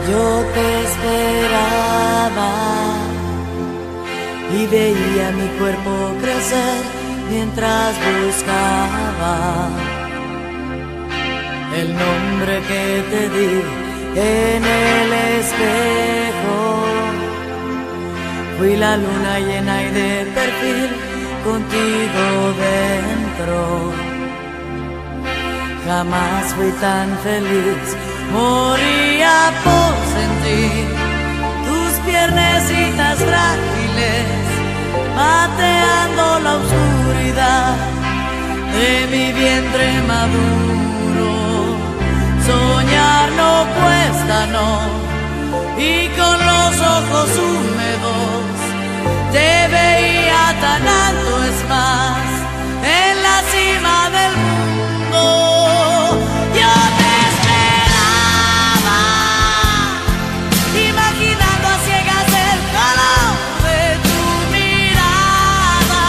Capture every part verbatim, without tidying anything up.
Yo te esperaba y veía mi cuerpo crecer mientras buscaba el nombre que te di en el espejo. Fui la luna llena y de perfil contigo dentro. Jamás fui tan feliz, moría por sentir tus piernecitas frágiles mateando la oscuridad de mi vientre maduro. Soñar no cuesta, no, y con los ojos húmedos te veía tan alto, es más, en la cima del mundo. Yo te esperaba, imaginando a ciegas el calor de tu mirada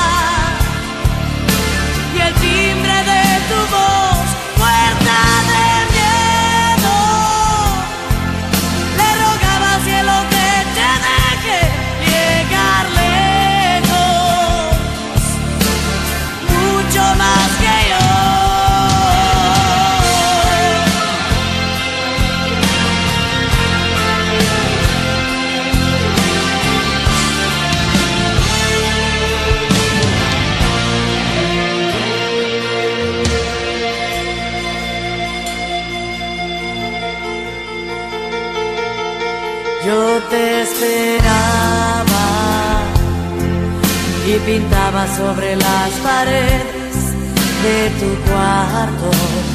y el timbre de tu voz, puerta de miedo. Le rogaba al cielo que te deje llegar lejos, mucho más que yo. Yo te esperaba y pintaba sobre las paredes de tu cuarto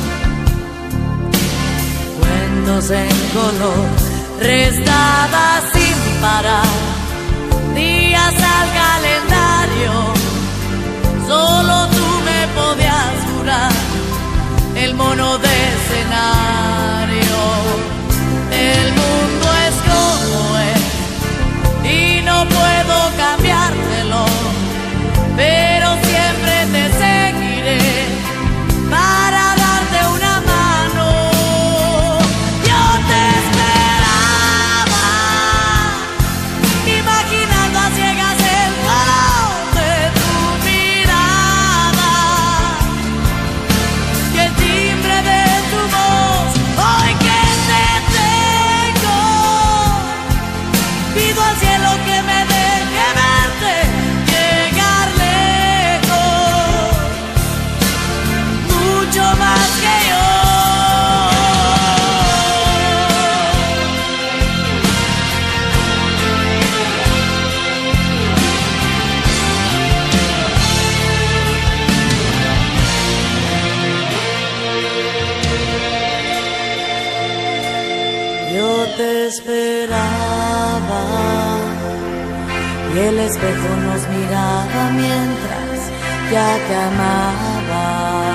cuentos en color, restaba sin parar días al calendario. Solo tú me podías jurar el mono de escenario. El mundo es como es y no puedo cambiártelo, pero siempre te seguiré para darte una mano. Yo te esperaba, imaginando a ciegas el calor de tu mirada y el timbre de tu voz. Hoy que te tengo, pido al cielo que me deje verte llegar lejos, mucho más que yo. Yo te esperaba y el espejo nos miraba mientras ya te amaba.